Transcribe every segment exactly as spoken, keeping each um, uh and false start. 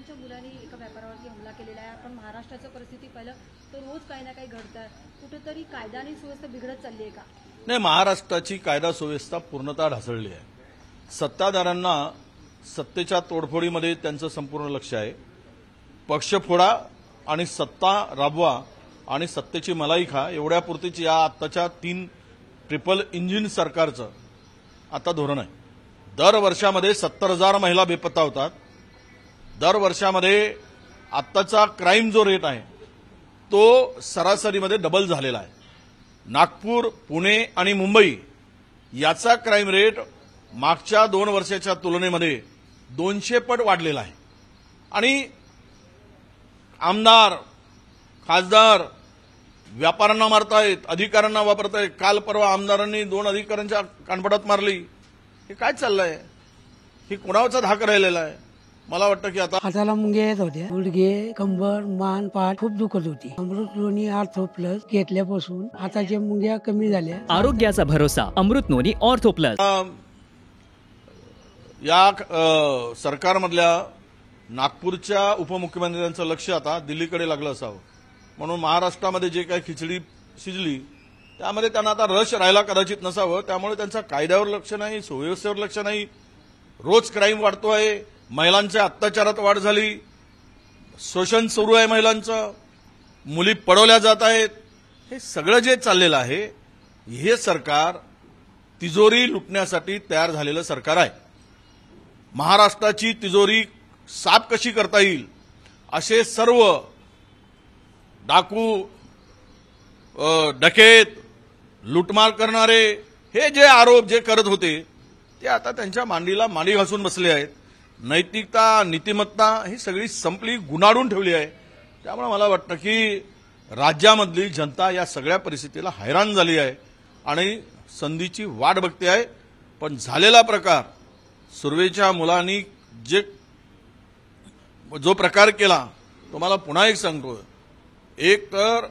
महिलांच्या मुलांनी एका व्यापाऱ्यावरती हमला केलेला आहे। आपण महाराष्ट्राची परिस्थिती पाहिलं तर रोज काही ना काही घडतं, कुठेतरी कायदा आणि सुव्यवस्था बिघडत चालली आहे का? नाही, महाराष्ट्राची कायदा सुव्यवस्था पूर्णतः ढासळली आहे। सत्ताधाऱ्यांना सत्तेच्या तोडफोडीमध्ये त्यांचं संपूर्ण लक्ष आहे। पक्ष फोडा आणि सत्ता राबवा आणि सत्तेची मलाई खा एवढ्यापुरतीच या आत्ताच्या तीन ट्रिपल इंजिन सरकारचं आता धोरण आहे। दर वर्षामध्ये सत्तर हजार महिला बेपत्ता होतात। दर वर्षामध्ये आत्ताचा क्राईम जो रेट आहे तो सरासरीमध्ये डबल झालेला आहे। नागपूर, पुणे आणि मुंबई याचा क्राईम रेट मागच्या दोन वर्षाच्या तुलनेमध्ये दोनशे पट वाढलेला आहे। आणि आमदार, खासदार व्यापाऱ्यांना मारतायत, अधिकाऱ्यांना वापरतायत। काल परवा आमदारांनी दोन अधिकाऱ्यांच्या कानफडात मारली। हे काय चाललंय? हे कोणाचा धाक राहिलेला आहे? मला वाटतं की आता हाताला मुंग्या येत होत्या, गुडघे, कंबर, मान, पाठ खूप दुखत होती। अमृत नोनी ऑर्थो प्लस घेतल्यापासून हाताच्या मुंग्या कमी झाल्या। आरोग्याचा भरोसा अमृत नोनी ऑर्थो प्लस। या सरकारमधल्या नागपूरच्या उपमुख्यमंत्र्यांचं लक्ष आता दिल्लीकडे लागलं असावं, म्हणून महाराष्ट्रामध्ये जे काही खिचडी शिजली त्यामध्ये त्यांना आता रस राहिला कदाचित नसावं। त्यामुळे त्यांचा कायद्यावर लक्ष नाही, सुव्यवस्थेवर लक्ष नाही। रोज क्राईम वाढतोय, महिलांच्या अत्याचारात वाढ झाली, शोषण सुरू आहे महिलांचं, मुली पडवल्या जात आहेत। हे सगळं जे चाललेलं आहे हे सरकार तिजोरी लुटण्यासाठी तयार झालेलं सरकार आहे। महाराष्ट्राची तिजोरी साफ कशी करता येईल असे सर्व डाकू, डकेत, लुटमार करणारे हे जे आरोप जे करत होते ते आता त्यांच्या मांडीला मांडी घासून बसले आहेत। नैतिकता, नीतिमत्ता ही सगळी संपली, गुणाडून ठेवली आहे। त्यामुळे मला वाटतं की राज्यामधली जनता या सगळ्या परिस्थितीला हैराण झाली आहे आणि संधीची वाट बघते आहे। पण झालेला प्रकार, सुर्वेच्या मुलांनी जे जो प्रकार केला तो मला पुन्हा एक सांगतो, एक तर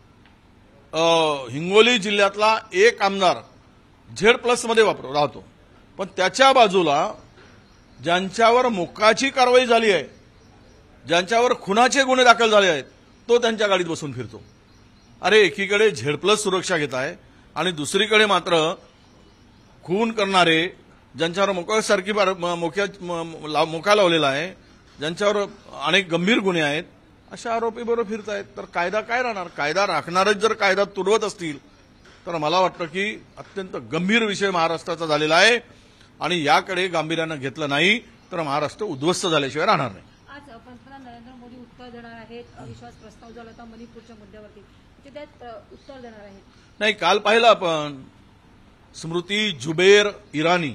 हिंगोली जिल्ह्यातला एक आमदार झेड प्लस मध्ये वापर राहतो, पण त्याच्या बाजूला ज्यांच्यावर मोक्काची कारवाई झाली आहे, ज्यांच्यावर खुनाचे गुन्हे दाखल झाले आहेत, तो त्यांच्या गाडीत बसून फिरतो। अरे, एकीकडे झेड प्लस सुरक्षा घेत आहे आणि दुसरीकडे मात्र खून करणारे, ज्यांच्यावर मोक्यासारखी मोक्या मोका लावलेला आहे, ज्यांच्यावर अनेक गंभीर गुन्हे आहेत, अशा आरोपी बरोबर फिरतायत। तर कायदा काय राहणार? कायदा राखणारच जर कायदा तुडवत असतील तर मला वाटतं की अत्यंत गंभीर विषय महाराष्ट्राचा झालेला आहे आणि याकडे गांभीर्यानं घेतलं नाही तर महाराष्ट्र उद्ध्वस्त झाल्याशिवाय राहणार नाही। आज पंतप्रधान नरेंद्र मोदी उत्तर देणार आहेत। अविश्वास प्रस्ताव झाला होता मणिपूरच्या मुद्द्यावरती, ते त्यात उत्तर देणार आहेत। नाही, काल पाहिलं आपण स्मृती जुबेर इराणी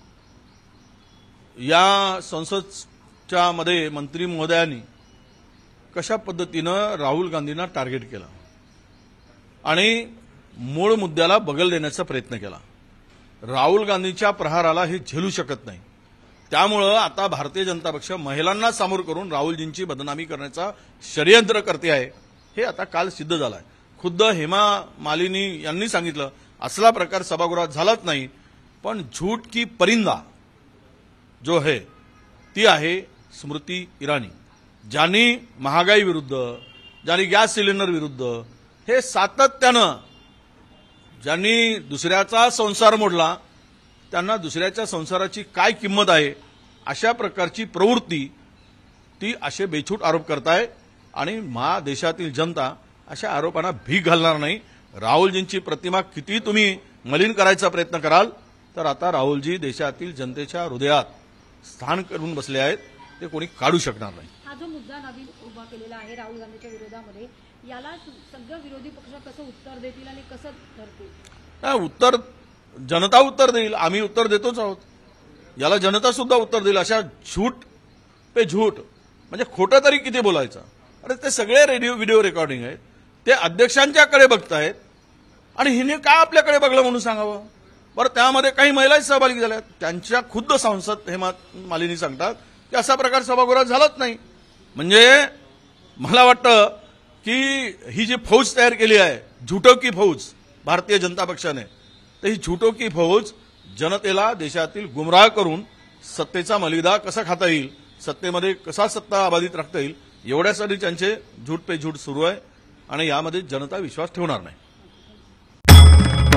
या संसदच्या मध्ये मंत्री महोदयांनी कशा पद्धतीनं राहुल गांधींना टार्गेट केलं आणि मूळ मुद्द्याला बगल देण्याचा प्रयत्न केला। राहुल गांधींच्या प्रहाराला हे झेलू शकत नाही। त्यामुळं आता भारतीय जनता पक्ष महिलांना समोर करून राहुलजींची बदनामी करण्याचा षडयंत्र करते आहे, हे आता काल सिद्ध झालं आहे। खुद्द हेमा मालिनी यांनी सांगितलं असला प्रकार सभागृहात झालाच नाही, पण झूठ की परिंदा जो है ती आहे स्मृती इराणी, ज्यांनी महागाई विरुद्ध, ज्यांनी गॅस सिलेंडर विरुद्ध, हे सातत्यानं, ज्यांनी दुसऱ्याचा संसार मोडला त्यांना दुसऱ्याच्या संसाराची काय किंमत आहे अशा प्रकारची प्रवृत्ती ती असे बेछूट आरोप करताय आणि महा देशातील जनता अशा आरोपांना भीक घालणार नाही। राहुलजींची प्रतिमा किती तुम्ही मलिन करायचा प्रयत्न कराल तर आता राहुलजी देशातील जनतेच्या हृदयात स्थान करून बसले आहेत, ते कोणी काढू शकणार नाही। हा जो मुद्दा नवीन उभा केलेला आहे राहुल गांधीच्या विरोधामध्ये, याला सगळे विरोधी पक्ष कसं उत्तर देतील आणि कसं ठरतील? उत्तर जनता उत्तर देईल, आम्ही उत्तर देतोच आहोत। याला जनता सुद्धा उत्तर देईल। अशा झूठ पे झूठ म्हणजे खोटं तरी किती बोलायचं? अरे, ते सगळे रेडिओ व्हिडिओ रेकॉर्डिंग आहेत, ते अध्यक्षांच्याकडे बघतायत आणि हिने काय आपल्याकडे बघलं म्हणून सांगावं? बरं, त्यामध्ये काही महिलाही सहभागी झाल्या, त्यांच्या खुद्द सांसद हेमा मालिनी सांगतात की असा प्रकार सभागृहात झालाच नाही। म्हणजे मला वाटतं की ही जी फौज तयार केली आहे, झुटो की फौज भारतीय जनता पक्षाने, तर ही झुटो की फौज जनतेला देशातील गुमराह करून सत्तेचा मलिदा कसा खाता येईल, सत्तेमध्ये कसा सत्ता अबाधित राखता येईल एवढ्यासाठी त्यांचे झूट पे झूट सुरू आहे आणि यामध्ये जनता विश्वास ठेवणार नाही.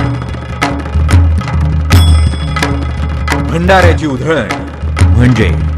भंडाऱ्याची उधळण म्हणजे